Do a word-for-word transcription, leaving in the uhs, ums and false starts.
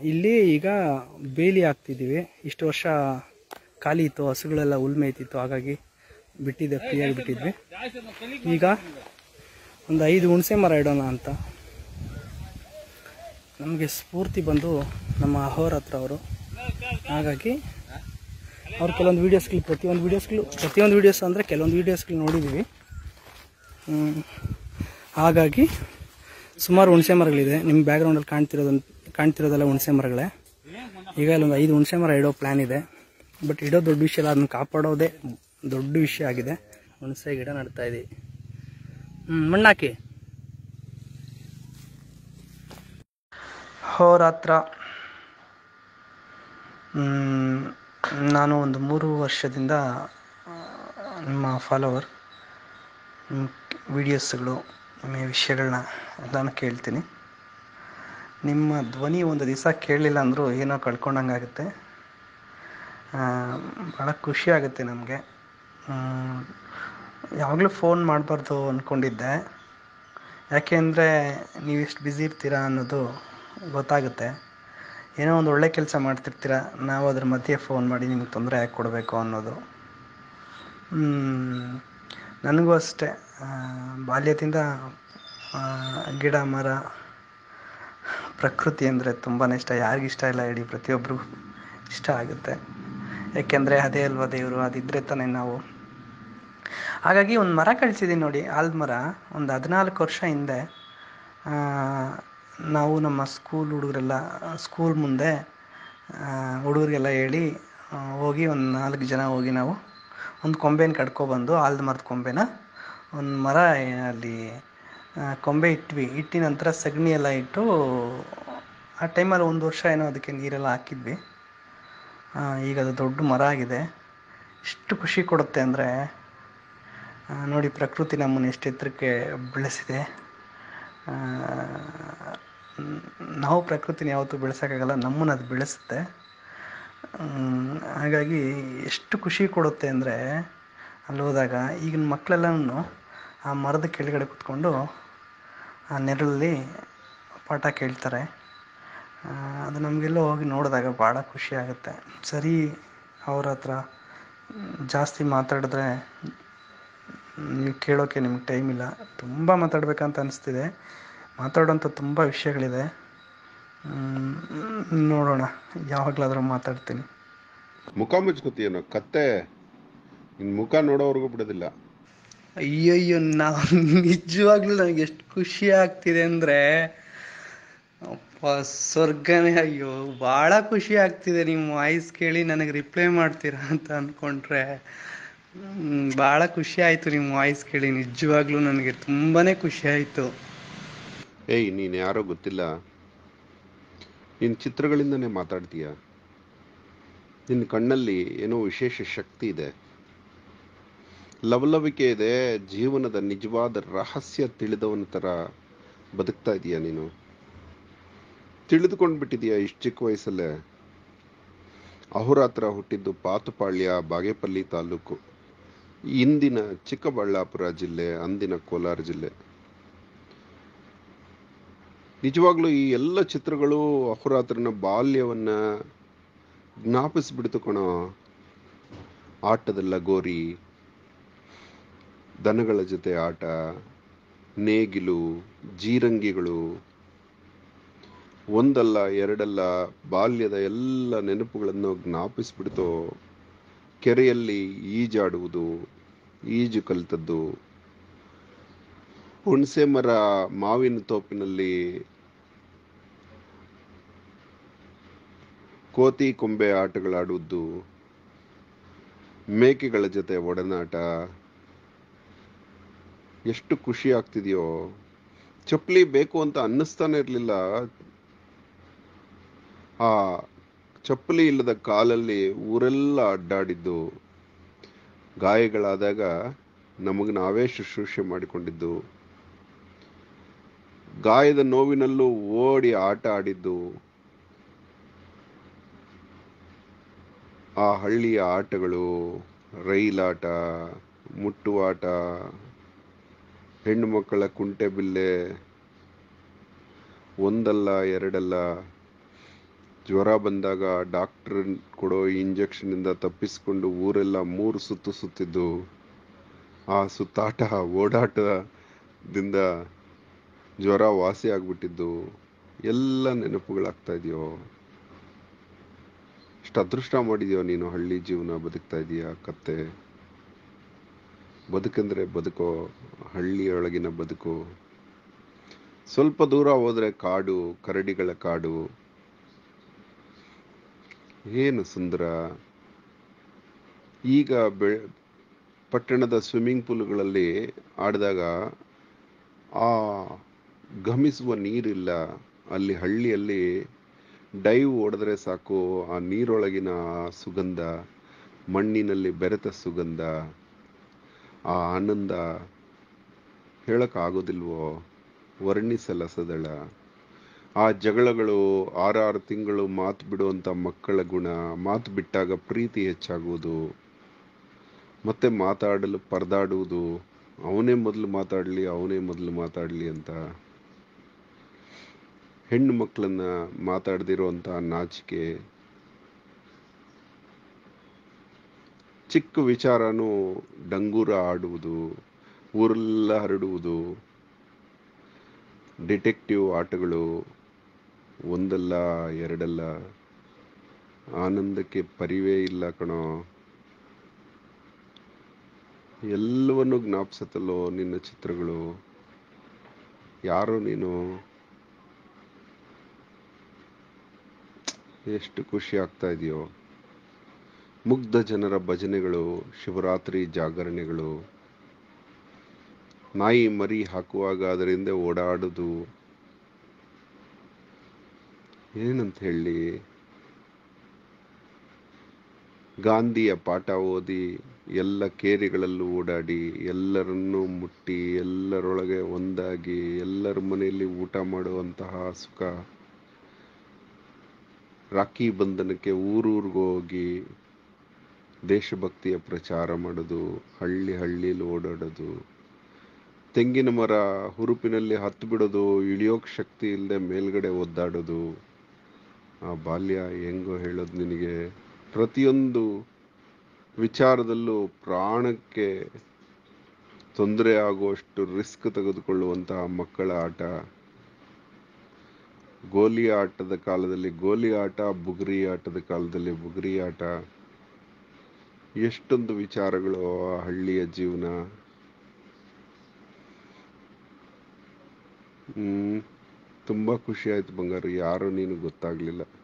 ಇಲ್ಲಿ ಈಗ ಬೇಲಿ ಹಾಕ್ತಿದ್ದೀವಿ. ಇಷ್ಟು ವರ್ಷ ಖಾಲಿ ಇತ್ತು, ಹಸುಗಳೆಲ್ಲ ಹುಲ್ ಮೇಯ್ತಿತ್ತು, ಹಾಗಾಗಿ ಬಿಟ್ಟಿದ್ದೆ, ಫ್ರೀಯಾಗಿ ಬಿಟ್ಟಿದ್ವಿ. ಈಗ ಒಂದು ಐದು ಹುಣಸೆ ಮರ ಇಡೋಣ ಅಂತ. ನಮಗೆ ಸ್ಫೂರ್ತಿ ಬಂದು ನಮ್ಮ ಅಹೋರಾತ್ರ ಅವರು. ಹಾಗಾಗಿ ಅವ್ರು ಕೆಲವೊಂದು ವೀಡಿಯೋಸ್ಗಳು ಪ್ರತಿಯೊಂದು ವೀಡಿಯೋಸ್ಗಳು ಪ್ರತಿಯೊಂದು ವೀಡಿಯೋಸ್ ಅಂದರೆ ಕೆಲವೊಂದು ವೀಡಿಯೋಸ್ಗಳು ನೋಡಿದ್ದೀವಿ. ಹಾಗಾಗಿ ಸುಮಾರು ಹುಣಸೆ ಮರಗಳಿದೆ. ನಿಮ್ಮ ಬ್ಯಾಕ್ಗ್ರೌಂಡಲ್ಲಿ ಕಾಣ್ತಿರೋದೊಂದು ಕಾಣ್ತಿರೋದೆಲ್ಲ ಹುಣಸೆ ಮರಗಳೇ. ಈಗ ಇಲ್ಲೊಂದು ಐದು ಹುಣಸೆ ಮರ ಇಡೋ ಪ್ಲ್ಯಾನ್ ಇದೆ. ಬಟ್ ಇಡೋ ದೊಡ್ಡ ವಿಷಯ ಅಲ್ಲ, ಅದನ್ನು ಕಾಪಾಡೋದೇ ದೊಡ್ಡ ವಿಷಯ ಆಗಿದೆ. ಹುಣಸೆ ಗಿಡ ನಡ್ತಾ ಇದ್ದೀವಿ. ಹ್ಞೂ ಮಣ್ಣಾಕಿ ಅಹೋರಾತ್ರ. ನಾನು ಒಂದು ಮೂರು ವರ್ಷದಿಂದ ನಿಮ್ಮ ಫಾಲೋವರ್. ನಿಮ್ಮ ವೀಡಿಯೋಸ್ಗಳು, ನಿಮ್ಮ ವಿಷಯಗಳನ್ನ ಎಲ್ಲನೂ ಕೇಳ್ತೀನಿ. ನಿಮ್ಮ ಧ್ವನಿ ಒಂದು ದಿವಸ ಕೇಳಲಿಲ್ಲ ಅಂದರೂ ಏನೋ ಕಳ್ಕೊಂಡಂಗಾಗುತ್ತೆ. ಭಾಳ ಖುಷಿ ಆಗುತ್ತೆ ನಮಗೆ. ಯಾವಾಗಲೂ ಫೋನ್ ಮಾಡಬಾರ್ದು ಅಂದ್ಕೊಂಡಿದ್ದೆ, ಯಾಕೆ ಅಂದರೆ ನೀವು ಎಷ್ಟು ಬ್ಯುಸಿ ಇರ್ತೀರ ಅನ್ನೋದು ಗೊತ್ತಾಗುತ್ತೆ. ಏನೋ ಒಂದು ಒಳ್ಳೆ ಕೆಲಸ ಮಾಡ್ತಿರ್ತೀರ, ನಾವು ಅದ್ರ ಮಧ್ಯೆ ಫೋನ್ ಮಾಡಿ ನಿಮಗೆ ತೊಂದರೆ ಯಾಕೆ ಕೊಡಬೇಕು ಅನ್ನೋದು. ನನಗೂ ಅಷ್ಟೇ, ಬಾಲ್ಯದಿಂದ ಗಿಡ ಮರ ಪ್ರಕೃತಿ ಅಂದರೆ ತುಂಬಾ ಇಷ್ಟ. ಯಾರಿಗಿಷ್ಟ ಇಲ್ಲ ಹೇಳಿ, ಪ್ರತಿಯೊಬ್ಬರಿಗೂ ಇಷ್ಟ ಆಗುತ್ತೆ. ಯಾಕೆಂದರೆ ಅದೇ ಅಲ್ವಾ ದೇವರು, ಅದಿದ್ದರೆ ತಾನೇ ನಾವು. ಹಾಗಾಗಿ ಒಂದು ಮರ ಕಳಿಸಿದ್ದೀನಿ ನೋಡಿ, ಆಲದ ಮರ. ಒಂದು ಹದಿನಾಲ್ಕು ವರ್ಷ ಹಿಂದೆ ನಾವು ನಮ್ಮ ಸ್ಕೂಲ್ ಹುಡುಗರೆಲ್ಲ ಸ್ಕೂಲ್ ಮುಂದೆ ಹುಡುಗರಿಗೆಲ್ಲ ಹೇಳಿ ಹೋಗಿ ಒಂದು ನಾಲ್ಕು ಜನ ಹೋಗಿ ನಾವು ಒಂದು ಕೊಂಬೆನ ಕಡ್ಕೊಬಂದು, ಆಲದ ಮರದ ಕೊಂಬೆನ ಒಂದು ಮರ ಅಲ್ಲಿ ಕೊಂಬೆ ಇಟ್ವಿ. ಇಟ್ಟಿ ನಂತರ ಸಗಣಿ ಎಲ್ಲ ಇಟ್ಟು ಆ ಟೈಮಲ್ಲಿ ಒಂದು ವರ್ಷ ಏನೋ ಅದಕ್ಕೆ ನೀರೆಲ್ಲ ಹಾಕಿದ್ವಿ. ಈಗ ಅದು ದೊಡ್ಡ ಮರ ಆಗಿದೆ. ಎಷ್ಟು ಖುಷಿ ಕೊಡುತ್ತೆ ಅಂದರೆ ನೋಡಿ, ಪ್ರಕೃತಿ ನಮ್ಮನ್ನು ಎಷ್ಟು ಎತ್ತರಕ್ಕೆ ಬೆಳೆಸಿದೆ. ನಾವು ಪ್ರಕೃತಿನ ಯಾವತ್ತೂ ಬೆಳೆಸೋಕ್ಕಾಗಲ್ಲ, ನಮ್ಮನ್ನು ಅದು ಬೆಳೆಸುತ್ತೆ. ಹಾಗಾಗಿ ಎಷ್ಟು ಖುಷಿ ಕೊಡುತ್ತೆ ಅಂದರೆ ಅಲ್ಲಿ ಹೋದಾಗ. ಈಗಿನ ಮಕ್ಕಳೆಲ್ಲನೂ ಆ ಮರದ ಕೆಳಗಡೆ ಕೂತ್ಕೊಂಡು ಆ ನೆರಳಲ್ಲಿ ಪಾಠ ಕೇಳ್ತಾರೆ. ಅದು ನಮಗೆಲ್ಲೋ ಹೋಗಿ ನೋಡಿದಾಗ ಭಾಳ ಖುಷಿ ಆಗುತ್ತೆ. ಸರಿ, ಅವ್ರ ಹತ್ರ ಜಾಸ್ತಿ ಮಾತಾಡಿದ್ರೆ ನೀವು ಕೇಳೋಕ್ಕೆ ನಿಮ್ಗೆ ಟೈಮ್ ಇಲ್ಲ. ತುಂಬ ಮಾತಾಡಬೇಕಂತ ಅನಿಸ್ತಿದೆ, ಮಾತಾಡೋಂಥ ತುಂಬ ವಿಷಯಗಳಿದೆ. ನೋಡೋಣ, ಯಾವಾಗಲಾದರೂ ಮಾತಾಡ್ತೀನಿ. ಮುಖ ಮುಚ್ಕೋತೀಯನೋ ಕತ್ತೆ, ನಿನ್ನ ಮುಖ ನೋಡೋವರೆಗೂ ಬಿಡೋದಿಲ್ಲ. ಅಯ್ಯಯ್ಯೋ, ನಾವು ನಿಜವಾಗ್ಲೂ ನನಗೆ ಎಷ್ಟು ಖುಷಿ ಆಗ್ತಿದೆ ಅಂದರೆ ಅಪ್ಪ ಸ್ವರ್ಗನೇ. ಅಯ್ಯೋ, ಭಾಳ ಖುಷಿ ಆಗ್ತಿದೆ. ನಿಮ್ಮ ವಾಯ್ಸ್ ಕೇಳಿ ನನಗೆ ರಿಪ್ಲೈ ಮಾಡ್ತೀರಾ ಅಂತ ಅಂದ್ಕೊಂಡ್ರೆ ಭಾಳ ಖುಷಿ ಆಯಿತು. ನಿಮ್ಮ ವಾಯ್ಸ್ ಕೇಳಿ ನಿಜವಾಗ್ಲೂ ನನಗೆ ತುಂಬಾ ಖುಷಿ ಆಯಿತು. ಏಯ್, ನೀನು ಯಾರೋ ಗೊತ್ತಿಲ್ಲ, ನಿನ್ನ ಚಿತ್ರಗಳಿಂದನೇ ಮಾತಾಡ್ತೀಯ. ನಿನ್ನ ಕಣ್ಣಲ್ಲಿ ಏನೋ ವಿಶೇಷ ಶಕ್ತಿ ಇದೆ, ಲವಲವಿಕೆ ಇದೆ. ಜೀವನದ ನಿಜವಾದ ರಹಸ್ಯ ತಿಳಿದವನ ಥರ ಬದುಕ್ತಾ ಇದೀಯ ನೀನು. ತಿಳಿದುಕೊಂಡು ಬಿಟ್ಟಿದೀಯ ಇಷ್ಟು ಚಿಕ್ಕ ವಯಸ್ಸಲ್ಲೇ. ಅಹೋರಾತ್ರ ಹುಟ್ಟಿದ್ದು ಪಾತುಪಾಳ್ಯ, ಬಾಗೇಪಲ್ಲಿ ತಾಲೂಕು, ಇಂದಿನ ಚಿಕ್ಕಬಳ್ಳಾಪುರ ಜಿಲ್ಲೆ, ಅಂದಿನ ಕೋಲಾರ ಜಿಲ್ಲೆ. ನಿಜವಾಗ್ಲೂ ಈ ಎಲ್ಲ ಚಿತ್ರಗಳು ಅಹೋರಾತ್ರನ ಬಾಲ್ಯವನ್ನ ಜ್ಞಾಪಿಸ್ಬಿಡ್ತು ಕಣೋ. ಆಟದ ಲಗೋರಿ, ದನಗಳ ಜೊತೆ ಆಟ, ನೇಗಿಲು, ಜೀರಂಗಿಗಳು, ಒಂದಲ್ಲ ಎರಡಲ್ಲ ಬಾಲ್ಯದ ಎಲ್ಲ ನೆನಪುಗಳನ್ನು ಜ್ಞಾಪಿಸ್ಬಿಡ್ತು. ಕೆರೆಯಲ್ಲಿ ಈಜಾಡುವುದು, ಈಜು ಕಲಿತದ್ದು, ಹುಣಸೆ ಮರ, ಮಾವಿನ ತೋಪಿನಲ್ಲಿ ಕೋತಿ ಕೊಂಬೆ ಆಟಗಳಾಡುವುದು, ಮೇಕೆಗಳ ಜೊತೆ ಒಡನಾಟ. ಎಷ್ಟು ಖುಷಿ ಆಗ್ತಿದೆಯೋ. ಚಪ್ಪಲಿ ಬೇಕು ಅಂತ ಅನ್ನಿಸ್ತಾನೆ ಇರಲಿಲ್ಲ. ಆ ಚಪ್ಪಲಿ ಇಲ್ಲದ ಕಾಲಲ್ಲಿ ಊರೆಲ್ಲ ಅಡ್ಡಾಡಿದ್ದು, ಗಾಯಗಳಾದಾಗ ನಮಗೆ ನಾವೇ ಶುಶ್ರೂಷೆ ಮಾಡಿಕೊಂಡಿದ್ದು, ಗಾಯದ ನೋವಿನಲ್ಲೂ ಓಡಿ ಆಟ ಆಡಿದ್ದು, ಆ ಹಳ್ಳಿಯ ಆಟಗಳು, ರೈಲಾಟ, ಮುಟ್ಟುವಾಟ, ಹೆಣ್ಣು ಮಕ್ಕಳ ಕುಂಟೆ ಬಿಲ್ಲೆ, ಒಂದಲ್ಲ ಎರಡಲ್ಲ ಜ್ವರ ಬಂದಾಗ ಡಾಕ್ಟರ್ ಕೊಡೋ ಇಂಜೆಕ್ಷನ್ನಿಂದ ತಪ್ಪಿಸ್ಕೊಂಡು ಊರೆಲ್ಲ ಮೂರು ಸುತ್ತು ಸುತ್ತಿದ್ದು, ಆ ಸುತ್ತಾಟ ಓಡಾಟದಿಂದ ಜ್ವರ ವಾಸಿ ಆಗ್ಬಿಟ್ಟಿದ್ದು ಎಲ್ಲ ನೆನಪುಗಳಾಗ್ತಾ ಇದೆಯೋ. ಎಷ್ಟು ಅದೃಷ್ಟ ಮಾಡಿದ್ಯೋ ನೀನು, ಹಳ್ಳಿ ಜೀವನ ಬದುಕ್ತಾ ಇದೀಯ ಕತ್ತೆ. ಬದುಕಂದ್ರೆ ಬದುಕೋ, ಹಳ್ಳಿಯೊಳಗಿನ ಬದುಕು. ಸ್ವಲ್ಪ ದೂರ ಹೋದ್ರೆ ಕಾಡು, ಕರಡಿಗಳ ಕಾಡು. ಏನು ಸುಂದರ. ಈಗ ಬೆ ಪಟ್ಟಣದ ಸ್ವಿಮ್ಮಿಂಗ್ ಪೂಲ್ಗಳಲ್ಲಿ ಆಡಿದಾಗ ಆ ಘಮಿಸುವ ನೀರಿಲ್ಲ. ಅಲ್ಲಿ ಹಳ್ಳಿಯಲ್ಲಿ ಡೈವ್ ಹೊಡೆದ್ರೆ ಸಾಕು, ಆ ನೀರೊಳಗಿನ ಸುಗಂಧ, ಮಣ್ಣಿನಲ್ಲಿ ಬೆರೆತ ಸುಗಂಧ, ಆ ಆನಂದ ಹೇಳಕ್ ಆಗೋದಿಲ್ವೋ, ವರ್ಣಿಸಲಸದಳ. ಆ ಜಗಳಗಳು, ಆರಾರು ತಿಂಗಳು ಮಾತು ಬಿಡುವಂಥ ಮಕ್ಕಳ ಗುಣ, ಮಾತು ಬಿಟ್ಟಾಗ ಪ್ರೀತಿ ಹೆಚ್ಚಾಗುವುದು, ಮತ್ತೆ ಮಾತಾಡಲು ಪರದಾಡುವುದು, ಅವನೇ ಮೊದಲು ಮಾತಾಡಲಿ ಅವನೇ ಮೊದಲು ಮಾತಾಡಲಿ ಅಂತ. ಹೆಣ್ಣು ಮಕ್ಕಳನ್ನ ಮಾತಾಡದಿರುವಂಥ ನಾಚಿಕೆ. ಚಿಕ್ಕ ವಿಚಾರನೂ ಡಂಗೂರ ಆಡುವುದು, ಊರೆಲ್ಲ ಹರಡುವುದು. ಡಿಟೆಕ್ಟಿವ್ ಆಟಗಳು ಒಂದಲ್ಲ ಎರಡಲ್ಲ. ಆನಂದಕ್ಕೆ ಪರಿವೇ ಇಲ್ಲ ಕಣೋ. ಎಲ್ಲವನ್ನು ಜ್ಞಾಪಿಸತ್ತಲ್ಲೋ ನಿನ್ನ ಚಿತ್ರಗಳು. ಯಾರೋ ನೀನು. ಎಷ್ಟು ಖುಷಿ ಆಗ್ತಾ ಇದೆಯೋ. ಮುಗ್ಧ ಜನರ ಭಜನೆಗಳು, ಶಿವರಾತ್ರಿ ಜಾಗರಣೆಗಳು, ನಾಯಿ ಮರಿ ಹಾಕುವಾಗ ಅದರಿಂದ ಓಡಾಡುದು. ಏನಂತ ಹೇಳಿ. ಗಾಂಧಿಯ ಪಾಠ ಓದಿ ಎಲ್ಲ ಕೇರಿಗಳಲ್ಲೂ ಓಡಾಡಿ, ಎಲ್ಲರನ್ನೂ ಮುಟ್ಟಿ, ಎಲ್ಲರೊಳಗೆ ಒಂದಾಗಿ, ಎಲ್ಲರ ಮನೆಯಲ್ಲಿ ಊಟ ಮಾಡುವಂತಹ ಸುಖ. ರಾಖಿ ಬಂಧನಕ್ಕೆ ಊರೂರಿಗೂ ಹೋಗಿ ದೇಶಭಕ್ತಿಯ ಪ್ರಚಾರ ಮಾಡೋದು, ಹಳ್ಳಿ ಹಳ್ಳಿಲಿ ಓಡಾಡೋದು, ತೆಂಗಿನ ಮರ ಹುರುಪಿನಲ್ಲಿ ಹತ್ತು ಬಿಡೋದು, ಇಳಿಯೋಕ್ ಶಕ್ತಿ ಇಲ್ಲದೆ ಮೇಲ್ಗಡೆ ಒದ್ದಾಡೋದು. ಆ ಬಾಲ್ಯ ಹೆಂಗೋ ಹೇಳೋದು ನಿನಗೆ. ಪ್ರತಿಯೊಂದು ವಿಚಾರದಲ್ಲೂ ಪ್ರಾಣಕ್ಕೆ ತೊಂದರೆ ಆಗುವಷ್ಟು ರಿಸ್ಕ್ ತೆಗೆದುಕೊಳ್ಳುವಂತಹ ಮಕ್ಕಳ ಆಟ. ಗೋಲಿ ಆಟದ ಕಾಲದಲ್ಲಿ ಗೋಲಿ ಆಟ, ಬುಗುರಿ ಆಟದ ಕಾಲದಲ್ಲಿ ಬುಗುರಿ ಆಟ. ಎಷ್ಟೊಂದು ವಿಚಾರಗಳು ಆ ಹಳ್ಳಿಯ ಜೀವನ. ಹ್ಮ್ ತುಂಬಾ ಖುಷಿ ಆಯ್ತು ಬಂಗಾರು. ಯಾರು ನೀನು ಗೊತ್ತಾಗ್ಲಿಲ್ಲ.